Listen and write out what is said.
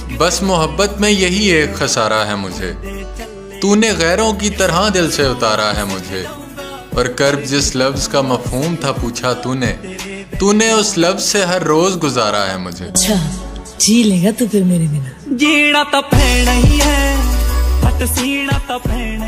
बस मोहब्बत में यही एक खसारा है मुझे, तूने गैरों की तरह दिल से उतारा है मुझे। और कर्ब जिस लफ्ज का मफहूम था पूछा तूने उस लफ्ज से हर रोज गुजारा है मुझे। अच्छा जी लेगा तो फिर मेरे बिना जीना तो पैना ही है, हट सीना तो पैना।